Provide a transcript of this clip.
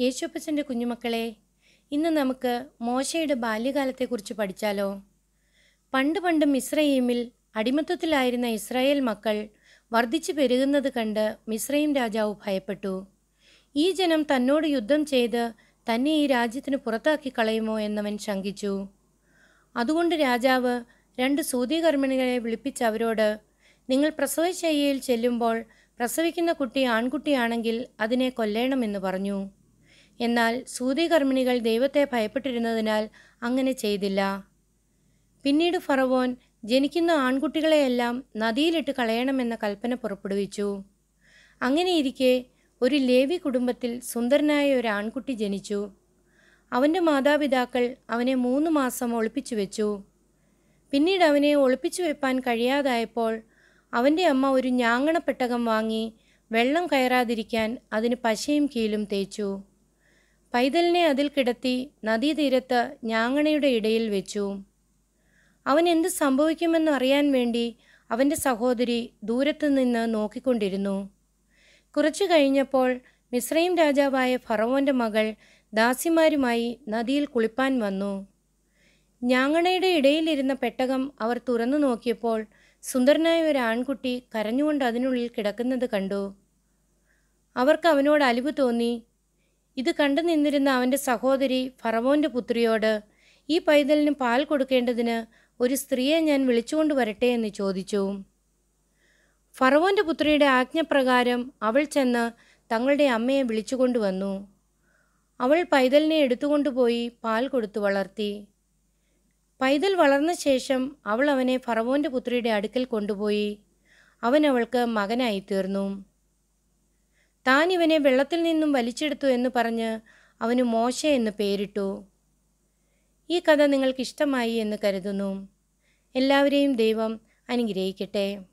യേശുപ്പച്ചൻ്റെ കുഞ്ഞുമക്കളെ, ഇന്ന് നമുക്ക് മോശയുടെ ബാല്യകാലത്തെക്കുറിച്ച് പഠിച്ചാലോ? പണ്ട് പണ്ട് മിസ്രയീമിൽ അടിമത്തത്തിലായിരുന്ന ഇസ്രായേൽ മക്കൾ വർദ്ധിച്ചു പെരുകുന്നത് കണ്ട് മിസ്രയീം രാജാവ് ഭയപ്പെട്ടു. ഈ ജനം തന്നോട് യുദ്ധം ചെയ്ത് തന്നെ ഈ രാജ്യത്തിന് പുറത്താക്കി കളയുമോ എന്നവൻ ശങ്കിച്ചു. അതുകൊണ്ട് രാജാവ് 2 സൂതികർമ്മിണികളെ വിളിപ്പിച്ച് അവരോട്, നിങ്ങൾ പ്രസവശയ്യയിൽ ചെല്ലുമ്പോൾ പ്രസവിക്കുന്ന കുട്ടി ആൺകുട്ടിയാണെങ്കിൽ അതിനെ കൊല്ലേണമെന്ന് പറഞ്ഞു. എന്നാൽ സൂതികർമ്മിണികൾ ദൈവത്തെ ഭയപ്പെട്ടിരുന്നതിനാൽ അങ്ങനെ ചെയ്തില്ല. പിന്നീട് ഫറവോൻ ജനിക്കുന്ന ആൺകുട്ടികളെയെല്ലാം നദിയിലിട്ട് കളയണമെന്ന കൽപ്പന പുറപ്പെടുവിച്ചു. അങ്ങനെയിരിക്കെ ഒരു ലേവി കുടുംബത്തിൽ സുന്ദരനായ ഒരു ആൺകുട്ടി ജനിച്ചു. അവൻ്റെ മാതാപിതാക്കൾ അവനെ 3 മാസം ഒളിപ്പിച്ചു വെച്ചു. പിന്നീട് അവനെ ഒളിപ്പിച്ചു വെപ്പാൻ കഴിയാതായപ്പോൾ അവൻ്റെ അമ്മ ഒരു ഞാങ്ങണപ്പെട്ടകം വാങ്ങി വെള്ളം കയറാതിരിക്കാൻ അതിന് പശയും കീലും തേച്ചു. പൈതലിനെ അതിൽ കിടത്തി നദീതീരത്ത് ഞാങ്ങണയുടെ ഇടയിൽ വെച്ചു. അവൻ എന്ത് സംഭവിക്കുമെന്ന് അറിയാൻ വേണ്ടി അവൻ്റെ സഹോദരി ദൂരത്തു നിന്ന് നോക്കിക്കൊണ്ടിരുന്നു. കുറച്ചു കഴിഞ്ഞപ്പോൾ മിസ്രയീം രാജാവായ ഫറവോൻ്റെ മകൾ ദാസിമാരുമായി നദിയിൽ കുളിപ്പാൻ വന്നു. ഞാങ്ങണയുടെ ഇടയിലിരുന്ന പെട്ടകം അവർ തുറന്നു നോക്കിയപ്പോൾ സുന്ദരനായ ഒരു ആൺകുട്ടി കരഞ്ഞുകൊണ്ട് അതിനുള്ളിൽ കിടക്കുന്നത് കണ്ടു. അവർക്ക് അവനോട് അലിവ് തോന്നി. ഇത് കണ്ടു നിന്നിരുന്ന അവൻ്റെ സഹോദരി ഫറവോൻ്റെ പുത്രിയോട്, ഈ പൈതലിന് പാൽ കൊടുക്കേണ്ടതിന് ഒരു സ്ത്രീയെ ഞാൻ വിളിച്ചുകൊണ്ട് വരട്ടെ എന്ന് ചോദിച്ചു. ഫറവോൻ്റെ പുത്രിയുടെ ആജ്ഞപ്രകാരം അവൾ ചെന്ന് തങ്ങളുടെ അമ്മയെ വിളിച്ചുകൊണ്ടുവന്നു. അവൾ പൈതലിനെ എടുത്തുകൊണ്ടുപോയി പാൽ കൊടുത്തു വളർത്തി. പൈതൽ വളർന്ന ശേഷം അവൾ അവനെ ഫറവോൻ്റെ പുത്രിയുടെ അടുക്കൽ കൊണ്ടുപോയി. അവൻ അവൾക്ക് മകനായി തീർന്നു. താൻ ഇവനെ വെള്ളത്തിൽ നിന്നും വലിച്ചെടുത്തു എന്ന് പറഞ്ഞ് അവന് മോശ എന്ന് പേരിട്ടു. ഈ കഥ നിങ്ങൾക്ക് ഇഷ്ടമായി എന്ന് കരുതുന്നു. എല്ലാവരെയും ദൈവം അനുഗ്രഹിക്കട്ടെ.